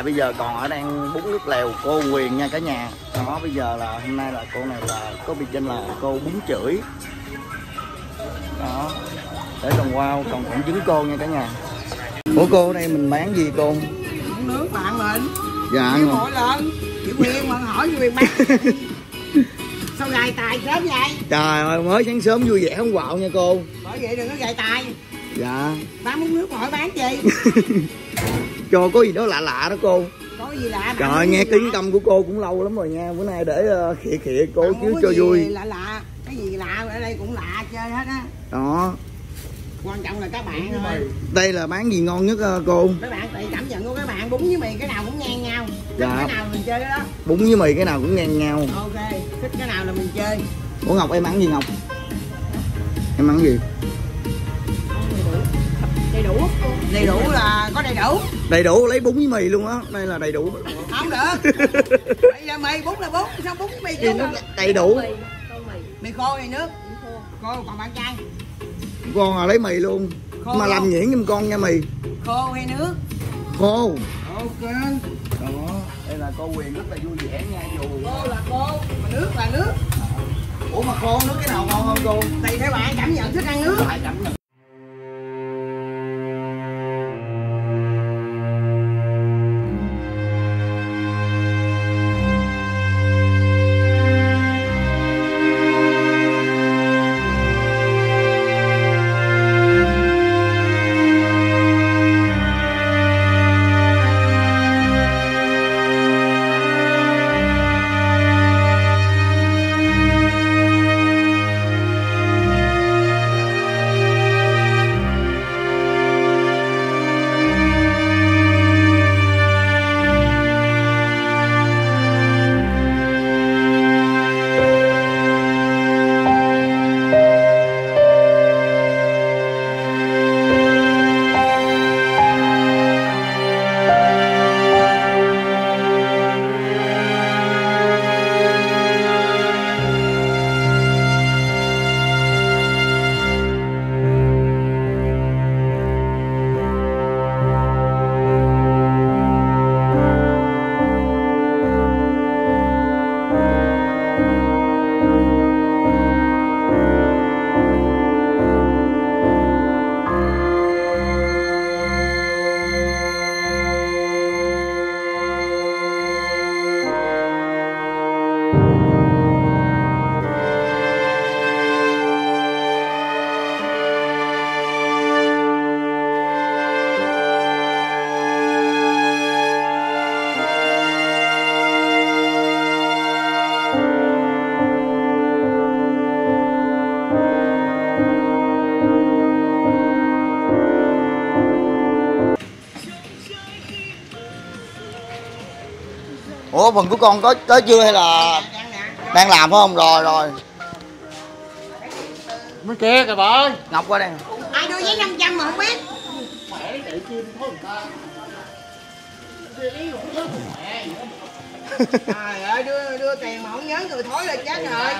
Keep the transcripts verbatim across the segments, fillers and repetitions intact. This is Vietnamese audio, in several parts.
lại bây giờ còn ở đang bún nước lèo cô Quyền nha cả nhà. Đó, bây giờ là hôm nay là cô này là có biệt danh là cô bún chửi. Đó, để tuần qua còn phỏng chứng cô nha cả nhà. Ủa cô ở đây mình bán gì cô? Bún nước bạn mình. Dạ. Chị mỗi lần chị Quyền mà hỏi chị Quyền bán. Sao gài tài sớm vậy? Trời ơi, mới sáng sớm vui vẻ không quạo nha cô. Bởi vậy đừng có gài tài. Dạ. Bán bún nước mà hỏi bán gì? Cho có gì đó lạ lạ đó cô. Có gì lạ? Trời ơi, nghe tiếng tâm của cô cũng lâu lắm rồi nha. Bữa nay để uh, khịa khịa cô bạn chứ cho vui. Lạ lạ, cái gì lạ ở đây cũng lạ chơi hết á. Đó. Quan trọng là các bạn thôi. Đây là bán gì ngon nhất uh, cô? Các bạn tùy cảm nhận của các bạn, bún với mì cái nào cũng ngang nhau. Dạ. Cái nào mình chơi cái đó. Bún với mì cái nào cũng ngang nhau. Ok, thích cái nào là mình chơi. Ủa Ngọc em ăn gì Ngọc? Em ăn gì? Đầy đủ. Đầy đủ là có đầy đủ. Đầy đủ lấy bún với mì luôn á, đây là đầy đủ. Không được. Đây là mì, bún là bún, sao bún với mì chứ? Đầy đủ. Mì khô hay nước? Khô, còn bạn trai. Con là lấy mì luôn. Khô mà làm nhuyễn giùm con nha mì. Khô hay nước? Khô. Ok. Đó, đây là cô Quyền rất là vui vẻ nha dù. Khô là khô, mà nước là nước. Ủa mà khô nước cái nào ngon hơn cô? Tùy theo bạn cảm nhận thích ăn nước. Phải cảm nhận. Ủa phần của con có tới chưa hay là đang làm phải không? Rồi rồi. Mới kia kìa bà ơi. Ngọc qua đây. Ai đưa giấy năm trăm mà không biết. Trời ơi, đưa đưa tiền mà không nhớ người thối là chết rồi.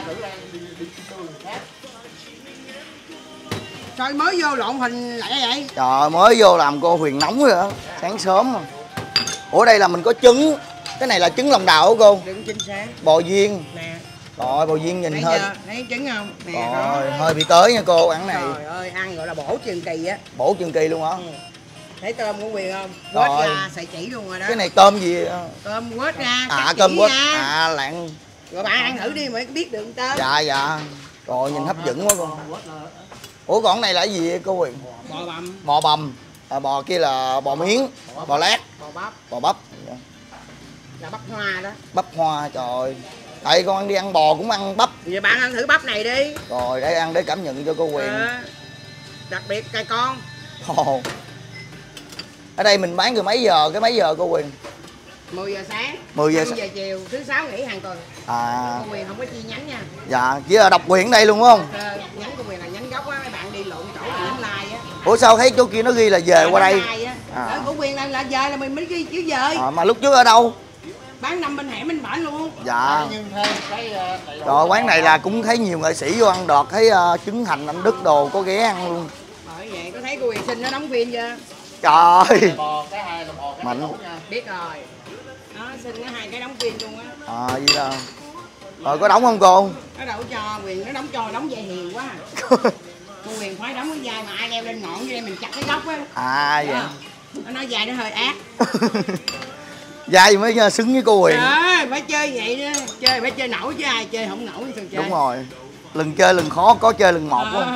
Trời mới vô lộn hình lại vậy. Trời mới vô làm cô Huyền nóng rồi đó. Sáng sớm mà. Ủa đây là mình có trứng. Cái này là trứng lòng đào hả cô? Đừng chính xác. Bò viên. Nè. Rồi bò viên nhìn hơi. Thấy trứng không? Nè, rồi đó. hơi bị tới nha cô, ăn này. Trời ơi, ăn gọi là bổ trường kỳ á. Bổ trường kỳ luôn hả? Ừ. Thấy tôm của Quyền không? Quết ra xài chỉ luôn rồi đó. Cái này tôm gì? Tôm quết ra. À tôm quết. À lạng. Rồi bạn ăn thử đi mới biết được tôm. Dạ dạ. Rồi nhìn hấp dẫn quá con. Ủa còn này là cái gì cô Quyền? Bò bằm. Bò bằm. À, bò kia là bò miếng, bò lát. Bò bắp. Bò bắp. Là bắp hoa đó. Bắp hoa trời ơi. Tại con ăn đi ăn bò cũng ăn bắp. Vậy bạn ăn thử bắp này đi. Rồi để ăn để cảm nhận cho cô Quyền. À, đặc biệt cài con. Ồ. Ở đây mình bán từ mấy giờ cái mấy giờ cô Quyền? mười giờ sáng. mười giờ sáng. giờ chiều, thứ sáu nghỉ hàng tuần. À. Cô Quyền không có chi nhánh nha. Dạ, chỉ là độc quyền đây luôn không? À, nhánh cô Quyền là nhánh gốc á, mấy bạn đi lộn chỗ là nhánh lai á. Ủa sao thấy chỗ kia nó ghi là về à, qua đây? À. Của Quyền là, là về là mình mới ghi chữ về. À, mà lúc trước ở đâu? Bán năm bên hẻm bên bển luôn. Dạ. Rồi quán này là cũng thấy nhiều nghệ sĩ vô ăn đọt, thấy uh, trứng hành anh Đức đồ có ghé ăn luôn. Bởi vậy có thấy cô Quyền Sinh nó đóng phim chưa? Trời. Bò cái hai là bò cái Mạnh. nha. Biết rồi. Nó xin nó hai cái đóng viên luôn á. À gì đâu. Rồi có đóng không cô? Nó đâu cho Quyền, nó đóng cho đóng dây hiền quá. Cô Quyền phải đóng cái dây mà ai leo lên ngọn với mình chặt cái gốc á. À vậy. Nó nói dài nó hơi ác. Dai mới xứng với cô Huyền. Trời, phải chơi vậy đó, chơi phải chơi nổi chứ ai chơi không nổi sao chơi. Đúng rồi. Lần chơi lần khó, có chơi lần một quá. À.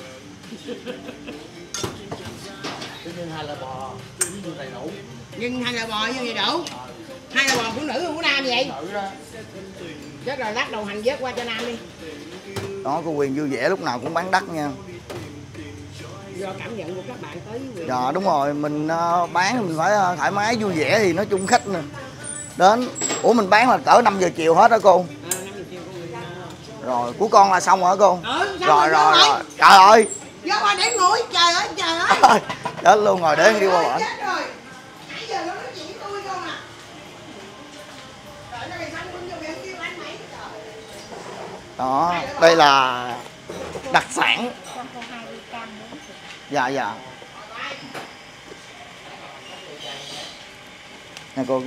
Nhưng hai là bò như đầy đủ. Nhưng hai là bò như vậy đủ. Hai là bò của nữ của nam vậy. Nữ đó. Chết rồi, lát đầu hành vớt qua cho nam đi. Đó, cô Huyền vui vẻ lúc nào cũng bán đắt nha. Do cảm nhận của các bạn tới với Huyền. Dạ đúng rồi, mình uh, bán mình phải uh, thoải mái vui vẻ thì nói chung khách nè. Đến. Ủa mình bán là cỡ năm giờ chiều hết đó cô. À, năm giờ chiều con người ta. Rồi, của con là xong rồi hả cô? Ừ, xong rồi rồi, rồi rồi. rồi. Trời ơi. Vô qua để ngồi, trời ơi, trời ơi. Chết luôn rồi, để đi qua bển. Chết rồi. Nãy giờ nó nói chuyện với tôi không à. Trời ơi, xong con vô biển kêu anh mày trời. Đó, đây là đặc sản. Dạ dạ. Nè cô.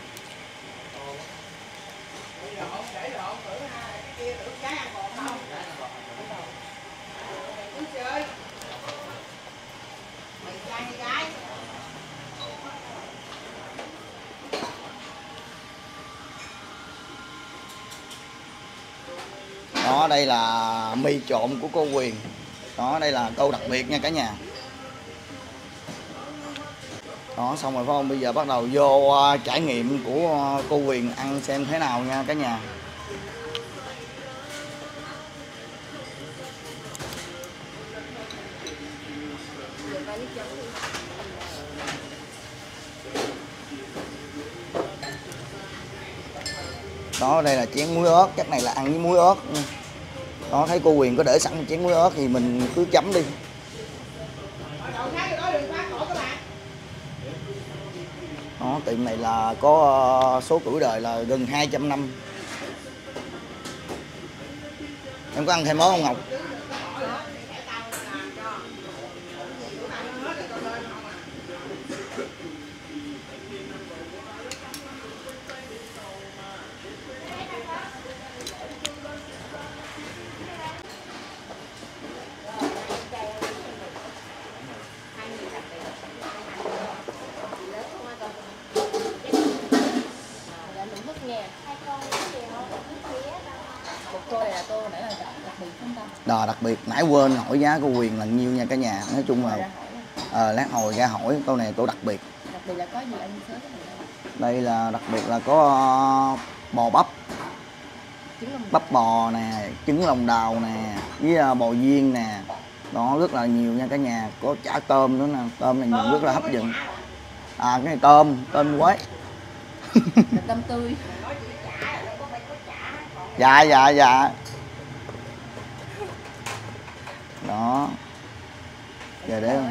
Đó, đây là mì trộn của cô Huyền. Đó, đây là câu đặc biệt nha cả nhà. Đó, xong rồi phải không? Bây giờ bắt đầu vô uh, trải nghiệm của uh, cô Huyền ăn xem thế nào nha cả nhà. Đó, đây là chén muối ớt, chắc này là ăn với muối ớt. Đó, thấy cô Huyền có để sẵn chén muối ớt thì mình cứ chấm đi. Đó, tiệm này là có uh, số tuổi đời là gần hai trăm năm. Em có ăn thêm món không Ngọc? Đò đặc biệt, nãy quên hỏi giá cô Huyền là nhiêu nha cả nhà. Nói chung là à, lát hồi ra hỏi câu này câu đặc biệt. Đặc biệt là có gì anh sớ? Đây là đặc biệt là có uh, bò bắp, bắp bò nè, trứng lòng đào nè, với uh, bò viên nè. Đó, rất là nhiều nha cả nhà. Có chả tôm nữa nè, tôm này nhìn rất là hấp dẫn. À cái này tôm, tôm quế. Tôm tươi. Dạ dạ dạ. Đó. Giờ để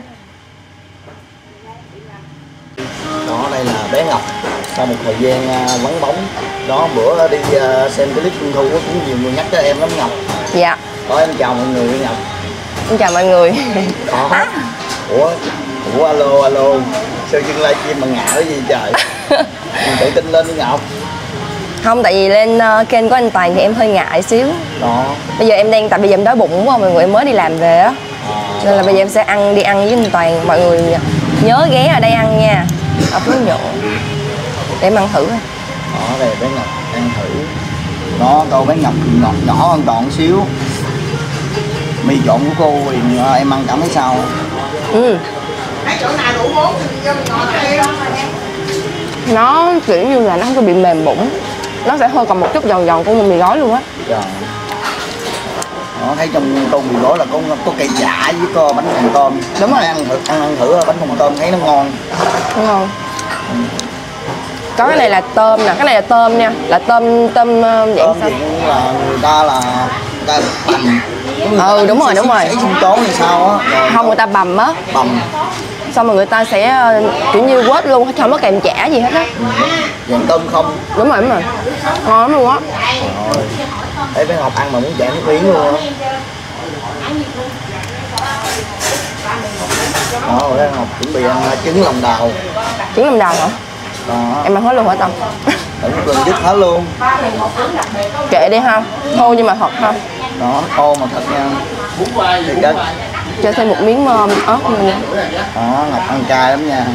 đó, đây là bé Ngọc sau một thời gian uh, vắng bóng. Đó, bữa đi uh, xem clip Trung Thu cũng nhiều người nhắc tới em lắm Ngọc. Dạ. Đó, em chào mọi người Ngọc. Em chào mọi người. Đó. Ủa, ủa alo alo. Sao dưng livestream mà ngạo cái gì trời. Mình tự tin lên đi Ngọc. Không, tại vì lên uh, kênh của anh Toàn thì em hơi ngại xíu. Đó. Bây giờ em đang, tại bây giờ em đói bụng quá mọi người, em mới đi làm về á. À, nên là bây giờ em sẽ ăn đi ăn với anh Toàn. Mọi người nhớ ghé ở đây ăn nha. Ở Phú Nhuận. Để em ăn thử. Đó, đây bé Ngọc ăn thử. Đó, câu bé Ngọc ngọt nhỏ hơn còn xíu. Mì trộn của cô Huyền em ăn cảm thấy sao? Ừ. Thấy chỗ nào đủ món thì cho mình ngồi đây đó. Nó kiểu như là nó không có bị mềm bụng. Nó sẽ hơi còn một chút giòn giòn của mì gói luôn á. Dạ. Đó, thấy trong tô mì gói là có có cây chả với có bánh phồng tôm. Đúng rồi, ăn thử ăn, ăn thử bánh phồng tôm thấy nó ngon. Đúng không? Ừ. Có cái này là tôm nè, cái này là tôm nha, là tôm tôm dạng tôm sao? Dạng là người ta là người ta bằm. Ừ đúng rồi đúng rồi. Sinh tố hay sao á? Không, người ta bằm á. Bằm. Xong rồi người ta sẽ kiểu như quết luôn, không có kèm chả gì hết á. Ừ. Dạng tôm không? Đúng rồi đúng rồi. Ngon lắm luôn á. Rồi. Thấy bé Ngọc ăn mà muốn chảy nước miếng luôn á. Đó, rồi Ngọc chuẩn bị ăn trứng lòng đào. Trứng lòng đào hả? Đó. Em ăn hết luôn hả Tâm? Đừng lần dứt hết luôn. Kệ đi ha, thô nhưng mà thật ha. Đó, thô mà thật nha. Thì cái Cho thêm một miếng um, ớt nữa nha. đó, Ngọc ăn cay lắm nha.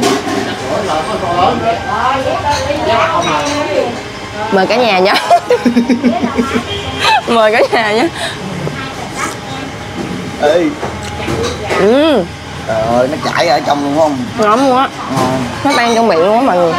Mời cả nhà nhé. Mời cả nhà nhé. Ê, Ừ, trời ơi, nó chảy ở trong luôn không? ngon luôn á. Ngon. Nó tan trong miệng luôn á mọi người.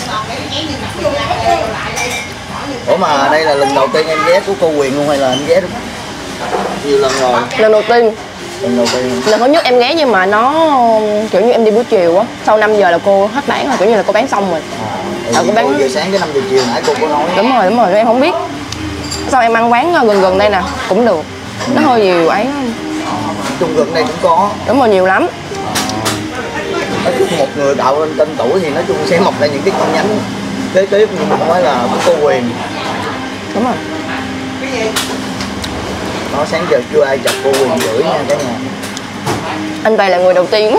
Ủa mà đây là lần đầu tiên em ghé của cô Huyền luôn hay là em ghé nhiều lần rồi? Lần đầu tiên. Lần đầu tiên. Lần thứ nhất em ghé nhưng mà nó kiểu như em đi buổi chiều á, sau năm giờ là cô hết bán rồi, kiểu như là cô bán xong rồi. À, Ờ, cô bán giờ sáng tới năm giờ chiều nãy cô có nói. Đúng rồi, đúng rồi, em không biết. Sau em ăn quán gần gần đây nè, cũng được. Nó hơi nhiều ấy. Nói chung gần đây cũng có. Đúng rồi, nhiều lắm. Nói chung một người tạo lên tên tuổi thì nói chung sẽ mọc ra những cái con nhánh kế tiếp, nhưng mà nói là của cô Huyền. Đúng rồi. Nó sáng giờ chưa ai chọc cô Huyền chửi nha cả nhà. Anh Tài là người đầu tiên.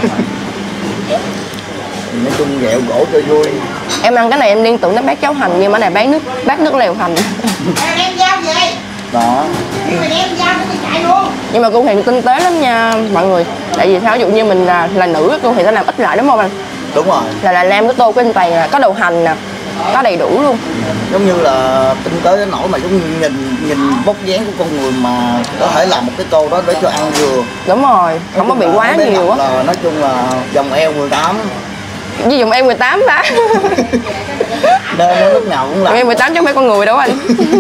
Nói chung ghẹo cổ cho vui. Em ăn cái này em liên tưởng đến bát cháo hành, nhưng mà này bán nước bát nước lèo hành. Đem dao về. Đó. Mày đem dao nó chạy luôn. Nhưng mà cô Huyền tinh tế lắm nha mọi người. Tại vì sao, ví dụ như mình là, là nữ, cô Huyền sẽ làm ít lại đúng không anh? Đúng rồi. Là là làm cái tô của anh Toàn là có đậu hành nè, có đầy đủ luôn. Giống như là tinh tế đến nỗi mà giống như nhìn nhìn vóc dáng của con người mà có thể làm một cái tô đó để cho ăn vừa. Đúng rồi, không có bị quá nhiều á. Là nói chung là vòng eo mười tám. Ví dụ em mười tám ba. Nên nó lúc nào cũng làm. Em mười tám chứ không phải con người đâu anh.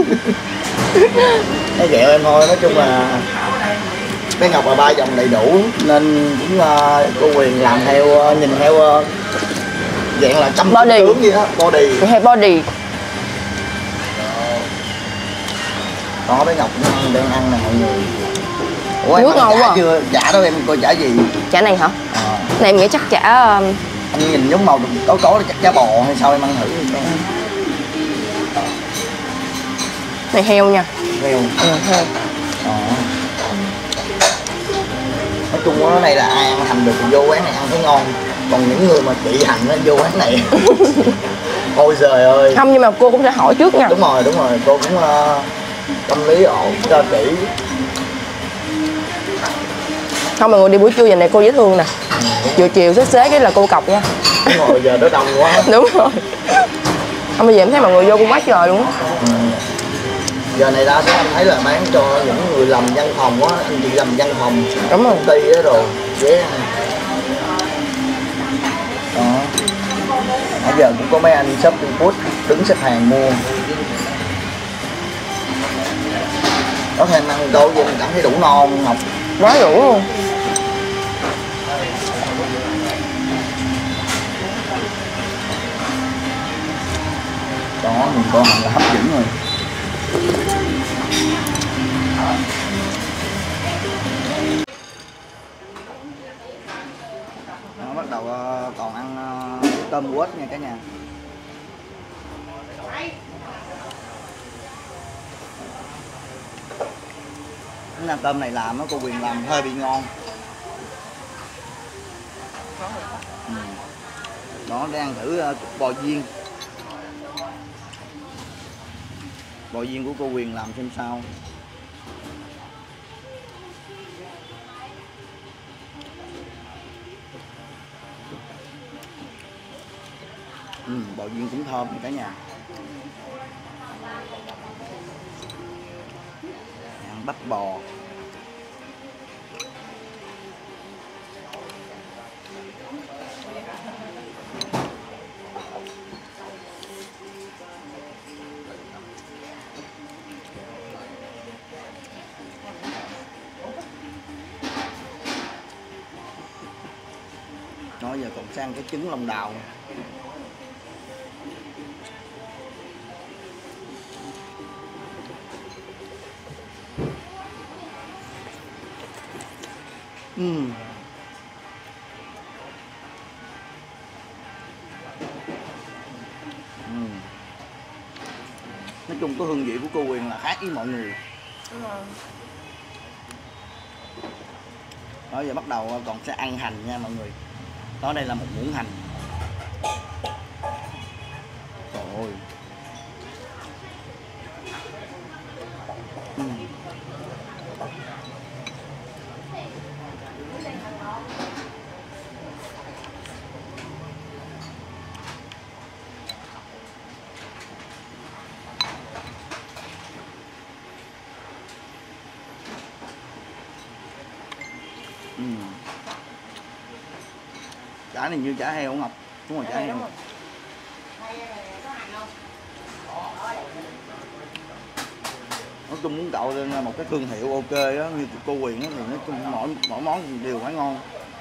Nó ghẹo em thôi, nói chung là cái Ngọc là ba vòng đầy đủ nên cũng uh, cô Huyền làm theo uh, nhìn theo uh, dạng là trăm Body. tướng gì đó, body. Hay body. Đó, bé Ngọc cũng ăn, đang ăn nè mọi người. Ủa, Nước em ăn ngon chả quá. chưa? Chả đó em coi chả gì? Chả này hả? À, Này em nghĩ chắc chả um, anh nhìn giống màu tối tối chắc chả bò hay sao, em ăn thử đi. này heo nha. Heo. Ừ, heo. Đó. Nói chung cái này là ai ăn hành được thì vô quán này ăn thấy ngon, còn những người mà chị hành nó vô quán này ôi trời ơi. Không, nhưng mà cô cũng sẽ hỏi trước nha. Đúng rồi, đúng rồi, cô cũng uh, tâm lý ổn cho kỹ. Không, mọi người đi buổi trưa giờ này cô dễ thương nè. Chiều chiều xế xế cái là cô cọc nha. Đúng rồi, giờ nó đông quá. Đúng rồi. Không, bây giờ em thấy mọi người vô cũng quá trời luôn á. Ừ. Giờ này đa số anh thấy là bán cho những người làm văn phòng á, anh chị làm văn phòng, Đúng rồi. công ty đó rồi, dễ ăn. Đó. Bây giờ cũng có mấy anh shop food đứng xếp hàng mua. Có thêm ăn tô vậy mình cảm thấy đủ no không Ngọc? Quá đủ luôn. Đó, mình coi hàng là hấp dẫn rồi. Đó, bắt đầu uh, còn ăn uh, tôm quết nha cả nhà. Cái là tôm này làm nó cô Huyền làm hơi bị ngon. Ừ. Đó, đang thử uh, bò viên. Bò viên của cô Huyền làm xem sao. Ừ, bò viên cũng thơm cả nhà. Ăn bắp bò. Đó, giờ còn sang cái trứng lòng đào. Uhm. Uhm. Nói chung có hương vị của cô Huyền là khác với mọi người. Đó giờ bắt đầu còn sẽ ăn hành nha mọi người. Đó đây là một muỗng hành. Trời ơi. Ừ. Ừ. Chả này như chả heo không Ngọc? Đúng rồi, chả heo. Nói chung muốn cậu lên một cái thương hiệu ok đó, như cô Quyền đó, thì nói chung mỗi mỗi món đều phải ngon.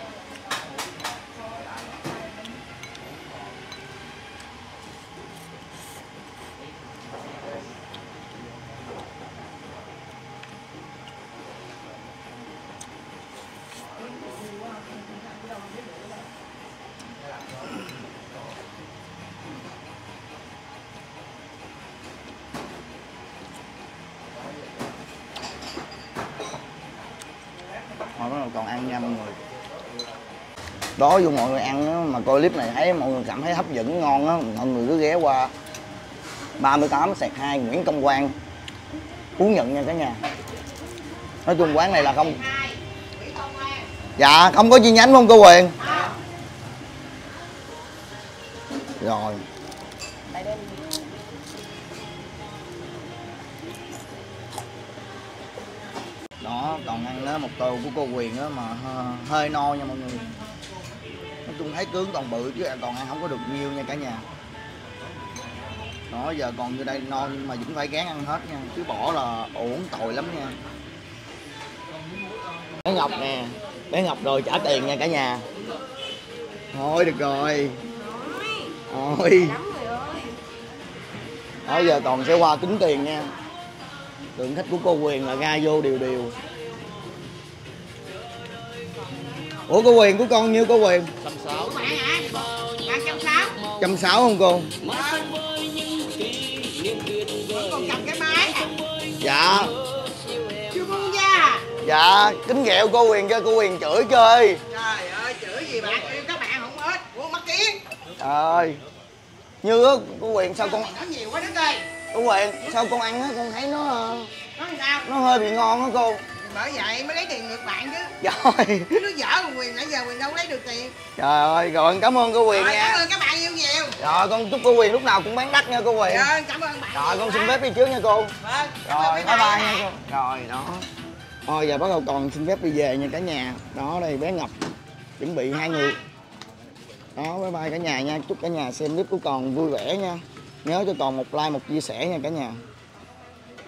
Rồi bắt đầu còn ăn nha mọi người. Đó vô mọi người ăn đó, mà coi clip này thấy mọi người cảm thấy hấp dẫn ngon á, mọi người cứ ghé qua ba mươi tám xẹt hai Nguyễn Công Quang Phú Nhuận nha cả nhà. Nói chung quán này là không. Dạ không có chi nhánh không cô Quyền? Rồi. Đó còn ăn đó một tô của cô Quyền đó mà hơi no nha mọi người. Nói chung thấy tướng còn bự chứ còn ăn không có được nhiều nha cả nhà. Đó giờ còn như đây no nhưng mà vẫn phải gán ăn hết nha, chứ bỏ là uổng tội lắm nha. Bé Ngọc nè, bé Ngọc rồi trả tiền nha cả nhà. Thôi được rồi. Thôi. Đó giờ còn sẽ qua tính tiền nha. Lượng khách của cô Quyền là ra vô đều đều. Ủa cô Quyền của con nhiêu cô Quyền? Trăm sáu. Trăm sáu không cô? Còn cầm cái máy. Dạ. Chưa buông ra. Dạ, kính ghẹo cô Quyền cho cô Quyền chửi chơi. Trời ơi, chửi gì bạn, các bạn không hết. Ủa mắt kiến. Trời ơi. Như á, cô Quyền sao con... Nói nhiều quá Đức ơi. Cô Quyền, sao con ăn á, con thấy nó... Nói sao? Nó hơi bị ngon á cô. Bởi vậy mới lấy tiền ngược bạn chứ. Rồi. Nó dở của Quyền, nãy giờ Quyền đâu lấy được tiền. Trời ơi, rồi cảm ơn cô Quyền Rồi, nha. cảm ơn các bạn yêu nhiều. Rồi con chúc cô Quyền lúc nào cũng bán đắt nha cô Quyền. Rồi, cảm ơn bạn. Rồi con xin phép đi trước nha cô. Vâng. Rồi bye bye nha cô. Rồi đó. Thôi giờ bắt đầu còn xin phép đi về nha cả nhà. Đó đây bé Ngọc chuẩn bị hai người. Đó bye bye cả nhà nha. Chúc cả nhà xem clip của Còn vui vẻ nha. Nhớ cho Còn một like một chia sẻ nha cả nhà.